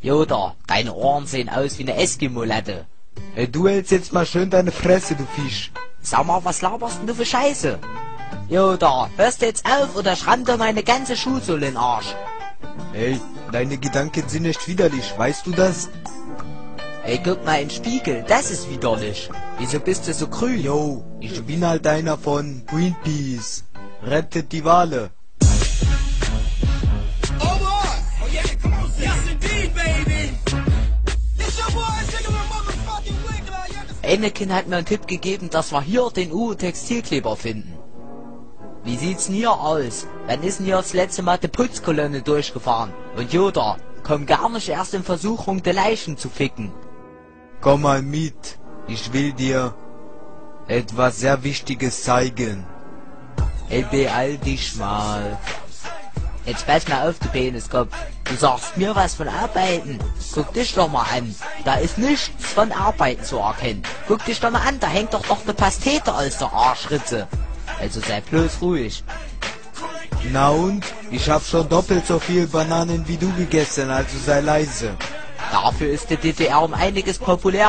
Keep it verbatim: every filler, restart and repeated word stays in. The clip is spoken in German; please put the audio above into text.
Joda, deine Ohren sehen aus wie eine Eskimo-Latte. Ey, du hältst jetzt mal schön deine Fresse, du Fisch. Sag mal, was laberst denn du für Scheiße? Joda, hörst du jetzt auf oder schramm dir meine ganze Schuhsohle in den Arsch? Ey, deine Gedanken sind echt widerlich, weißt du das? Ey, guck mal im Spiegel, das ist widerlich. Wieso bist du so grün? Yo, ich bin halt einer von Greenpeace. Rettet die Wale. Anakin hat mir einen Tipp gegeben, dass wir hier den U-Textilkleber finden. Wie sieht's denn hier aus? Wann ist denn hier das letzte Mal die Putzkolonne durchgefahren? Und Yoda, komm gar nicht erst in Versuchung, die Leichen zu ficken. Komm mal mit, ich will dir etwas sehr Wichtiges zeigen. Ey, beeil dich mal. Jetzt pass mal auf, du Peniskopf. Du sagst mir was von Arbeiten. Guck dich doch mal an. Da ist nichts von Arbeiten zu erkennen. Guck dich doch mal an, da hängt doch doch eine Pastete aus der Arschritze. Also sei bloß ruhig. Na und? Ich hab schon doppelt so viel Bananen wie du gegessen, also sei leise. Dafür ist die D D R um einiges populärer.